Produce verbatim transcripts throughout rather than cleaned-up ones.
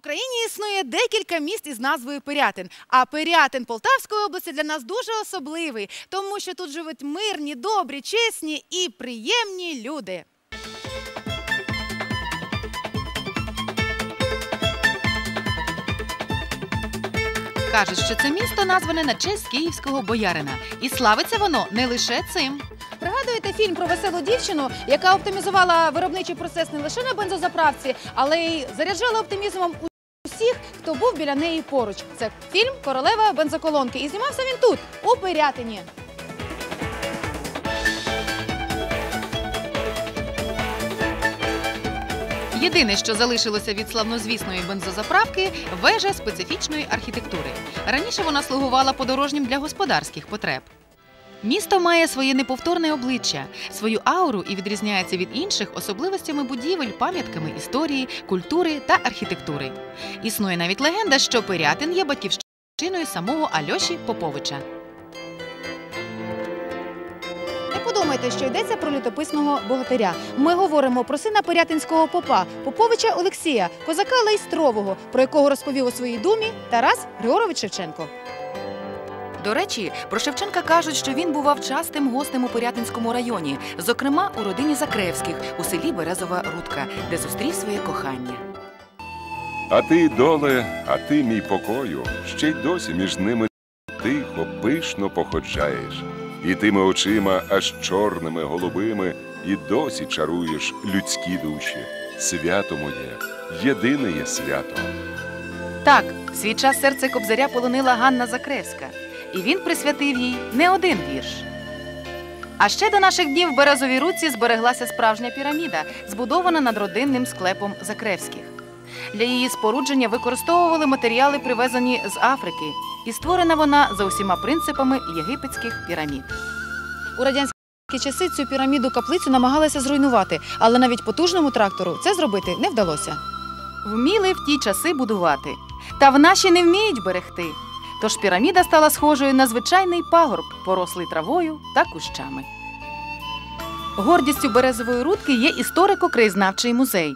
Україні існує декілька міст із назвою Пирятин. А Пирятин Полтавської області для нас дуже особливий, тому що тут живуть мирні, добрі, чесні і приємні люди. Кажуть, що це місто назване на честь київського боярина. І славиться воно не лише цим. Пригадуєте фільм про веселу дівчину, яка оптимізувала виробничий процес не лише на бензозаправці, але й заряджала оптимізмом усіх, хто був біля неї поруч. Це фільм «Королева бензоколонки». І знімався він тут, у Пирятині. Єдине, що залишилося від славнозвісної бензозаправки – вежа специфічної архітектури. Раніше вона слугувала подорожнім для господарських потреб. Місто має своє неповторне обличчя, свою ауру і відрізняється від інших особливостями будівель, пам'ятками історії, культури та архітектури. Існує навіть легенда, що Пирятин є батьківщиною самого Альоші Поповича. Не подумайте, що йдеться про літописного богатиря. Ми говоримо про сина пирятинського попа, Поповича Олексія, козака Лейстрового, про якого розповів у своїй думі Тарас Григорович Шевченко. До речі, про Шевченка кажуть, що він бував частим гостем у Пирятинському районі, зокрема у родині Закревських у селі Березова Рудка, де зустрів своє кохання. А ти, доле, а ти, мій покою, ще й досі між ними тихо, пишно походжаєш. І тими очима аж чорними, голубими і досі чаруєш людські душі. Свято моє, єдине є свято. Так, свій час серце Кобзаря полонила Ганна Закревська. І він присвятив їй не один вірш. А ще до наших днів в Березовій Рудці збереглася справжня піраміда, збудована над родинним склепом Закревських. Для її спорудження використовували матеріали, привезені з Африки, і створена вона за усіма принципами єгипетських пірамід. У радянські часи цю піраміду-каплицю намагалися зруйнувати, але навіть потужному трактору це зробити не вдалося. Вміли в ті часи будувати, та в наші не вміють берегти. Тож піраміда стала схожою на звичайний пагорб, порослий травою та кущами. Гордістю Березової Рудки є історико-краєзнавчий музей.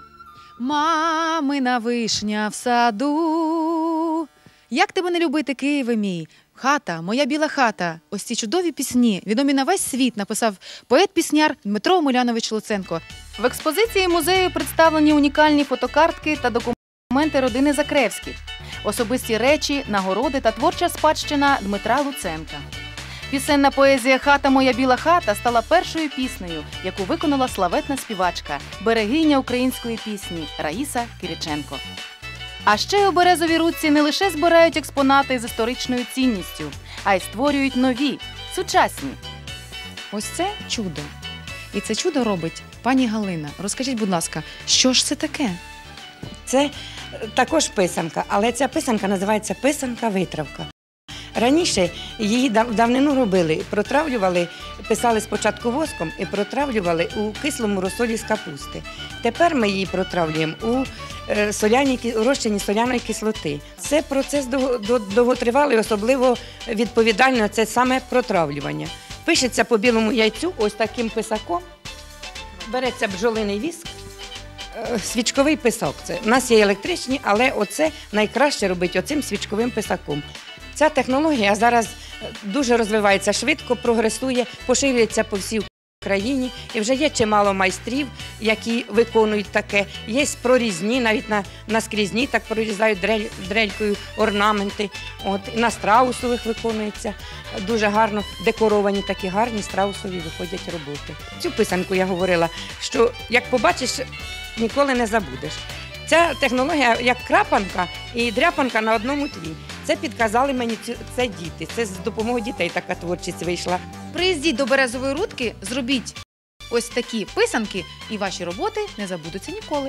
Мамина вишня в саду. Як тебе не любити, Києве мій? Хата, моя біла хата. Ось ці чудові пісні, відомі на весь світ, написав поет-пісняр Дмитро Омелянович Луценко. В експозиції музею представлені унікальні фотокартки та документи родини Закревських, особисті речі, нагороди та творча спадщина Дмитра Луценка. Пісенна поезія «Хата моя біла хата» стала першою піснею, яку виконала славетна співачка, берегиня української пісні Раїса Кириченко. А ще у Березовій Рудці не лише збирають експонати з історичною цінністю, а й створюють нові, сучасні. Ось це чудо. І це чудо робить пані Галина. Розкажіть, будь ласка, що ж це таке? Це також писанка, але ця писанка називається писанка-витравка. Раніше її дав, давнину робили, протравлювали, писали спочатку воском і протравлювали у кислому розсолі з капусти. Тепер ми її протравлюємо у соляній, розчині соляної кислоти. Це процес довготривалий, особливо відповідально, це саме протравлювання. Пишеться по білому яйцю ось таким писаком, береться бджолиний віск, свічковий писак. Це. У нас є електричні, але оце найкраще робити оцим свічковим писаком. Ця технологія зараз дуже розвивається швидко, прогресує, поширюється по всій Україні. І вже є чимало майстрів, які виконують таке. Є прорізні, навіть на, на скрізні так прорізають дрель, дрелькою орнаменти. От, і на страусових виконується. Дуже гарно декоровані, такі гарні страусові виходять роботи. Цю писанку я говорила, що як побачиш, ніколи не забудеш. Ця технологія як крапанка і дряпанка на одному тлі. Це підказали мені, це діти. Це з допомогою дітей така творчість вийшла. Приїздіть до Березової Рудки, зробіть ось такі писанки, і ваші роботи не забудуться ніколи.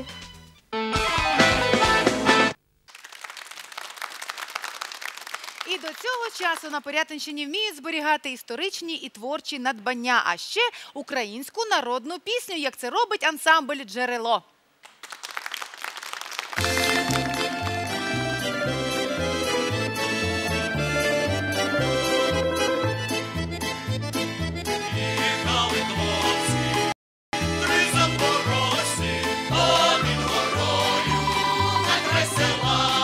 І до цього часу на Пирятинщині вміють зберігати історичні і творчі надбання, а ще українську народну пісню, як це робить ансамбль «Джерело». Три запорожці, а під горою на край села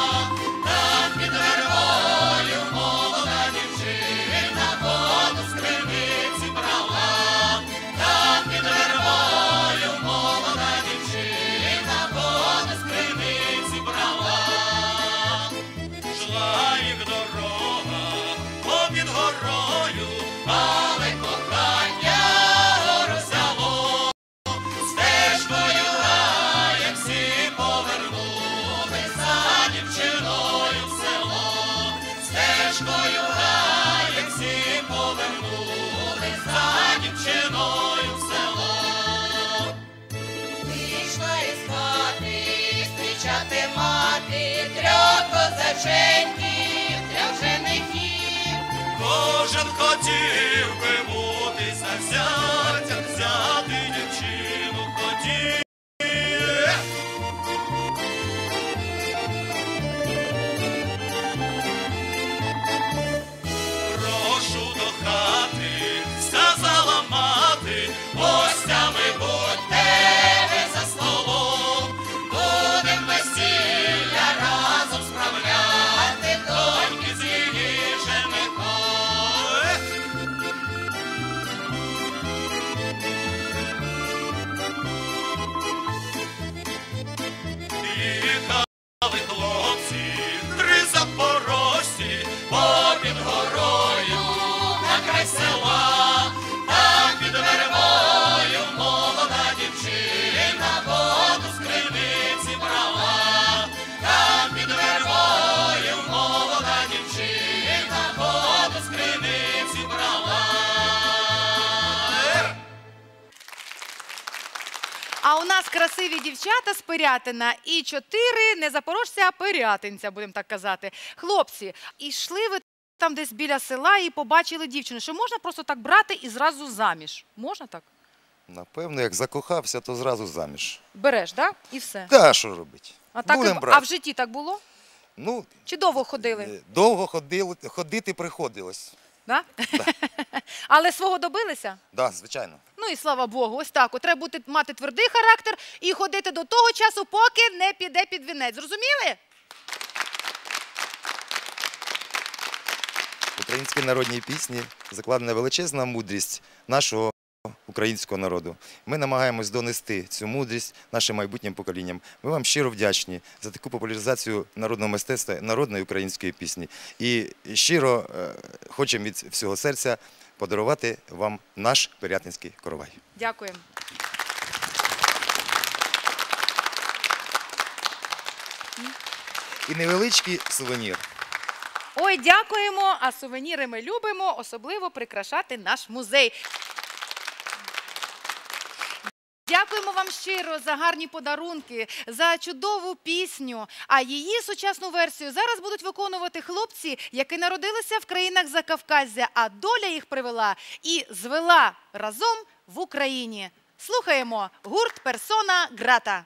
нареченьків, для женихів. Кожен хотів би бути завзяттям, взяти дівчину хотів. Прошу до хати, сказала мати, гостями будьте ви за столом. Будем весілля разом справляти, доньки з її женихом. Їхали хлопці, три запорожці, попід горою на край села. Там під вербою молода дівчина воду з криниці брала. Там під вербою молода дівчина воду з криниці брала. А у нас красиві дівчата з Пирятина і чотири не запорожця, а пирятинця, будемо так казати. Хлопці, ішли ви там десь біля села і побачили дівчину, що можна просто так брати і зразу заміж? Можна так? Напевно, як закохався, то зразу заміж. Береш, так? І все. Та що робить? А, так і... Будем а брати. в житті так було? Ну, Чи довго ходили? е, довго ходили, ходити приходилось. Да? Але свого добилися? Да, звичайно. Ну і слава Богу, ось так. От треба бути, мати твердий характер і ходити до того часу, поки не піде під вінець. Зрозуміли? В українській народній пісні закладена величезна мудрість нашого українського народу. Ми намагаємось донести цю мудрість нашим майбутнім поколінням. Ми вам щиро вдячні за таку популяризацію народного мистецтва, народної української пісні. І щиро е, хочемо від всього серця подарувати вам наш Пирятинський коровай. Дякуємо. І невеличкий сувенір. Ой, дякуємо, а сувеніри ми любимо, особливо прикрашати наш музей. Дякуємо вам щиро за гарні подарунки, за чудову пісню. А її сучасну версію зараз будуть виконувати хлопці, які народилися в країнах Закавказзя, а доля їх привела і звела разом в Україні. Слухаємо гурт «Персона Грата».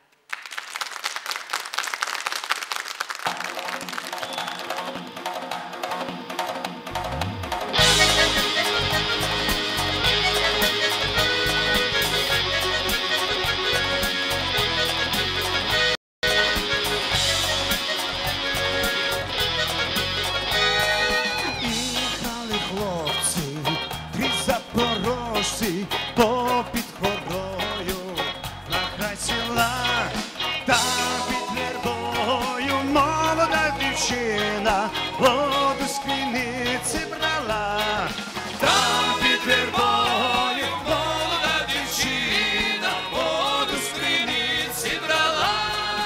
Запорожці попід горою на край села, там під вербою молода дівчина воду з криниці брала. Там під вербою молода дівчина воду з криниці брала.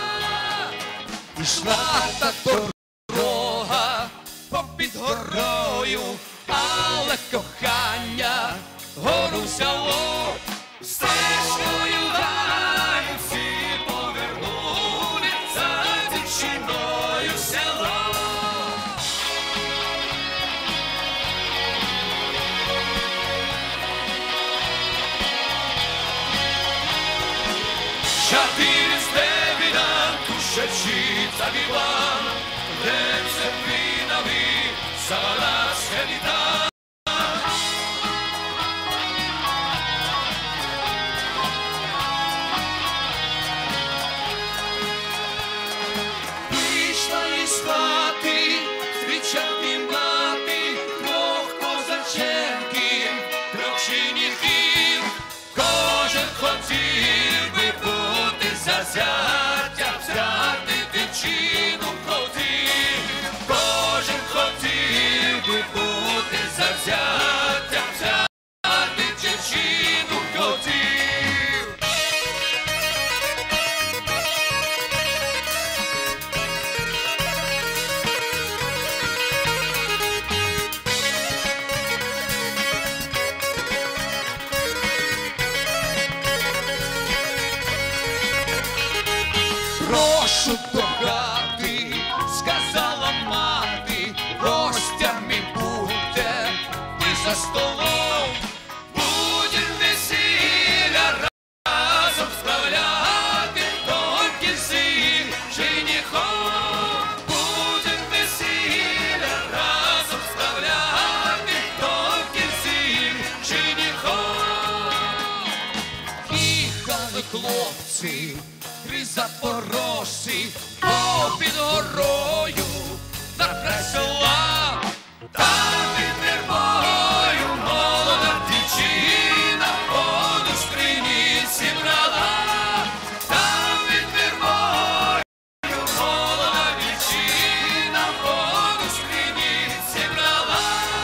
Ішла та дорога попід горою, але кохання гору взяло. Стежкою далі всі повернули за дівчиною в село. Чотири стебіна, кушачі та диван, де все винави, сама схеліта. Зустрічати мати трьох козаченків, трьох женихів. Кожен хотів би бути за зятя, взяти дівчину хотів. Кожен хотів би бути за зятя, взяти дівчину хотів. за столом. Будем весілля разом справляти, тільки всім женихом. Будем весілля разом справляти, тільки всім женихом. Їхали хлопці, три запорожці, попід горою на край села. Там під вербою молода дівчина воду з криниці брала. Там під вербою молода дівчина воду з криниці брала.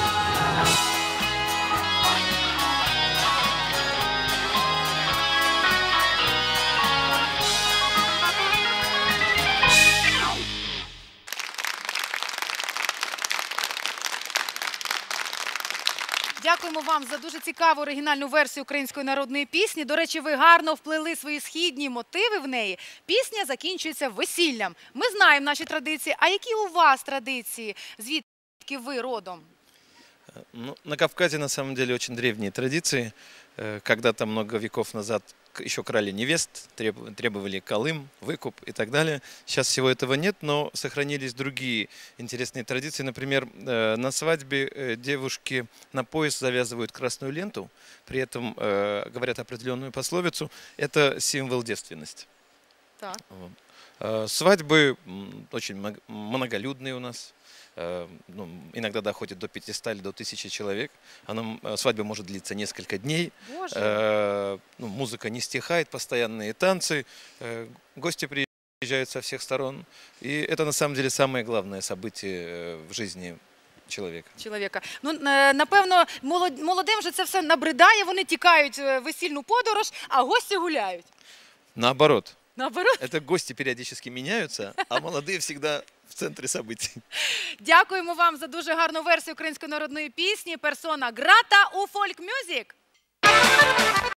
Дякуємо вам за дуже цікаву оригінальну версію української народної пісні. До речі, ви гарно вплели свої східні мотиви в неї. Пісня закінчується весіллям. Ми знаємо наші традиції. А які у вас традиції? Звідки ви родом? Ну, на Кавказе на самом деле очень древние традиции. Э, Когда-то много веков назад к- еще крали невест, треб- требовали колым, выкуп и так далее. Сейчас всего этого нет, но сохранились другие интересные традиции. Например, э, на свадьбе э, девушки на пояс завязывают красную ленту, при этом э, говорят определенную пословицу. Это символ девственности. Так. Вот. Э, Свадьбы м, очень мно- многолюдные у нас. Э, ну, иногда доходит до пятисот или до тысячи человек. Она, м, э, свадьба может длиться несколько дней. Боже. Э, ну, музыка не стихает, постоянные танцы. Э, Гости приезжают со всех сторон. И это на самом деле самое главное событие э, в жизни человека. Чоловіка. Ну, е, напевно, молод- молодим вже це все набридає, вони тікають в весільну подорож, а гості гуляють. Наоборот, Наоборот. это гости периодически меняются, а молодые всегда в центре событий. Дякуємо вам за дуже гарну версію української народної пісні «Персона грата» у фольк-мюзик.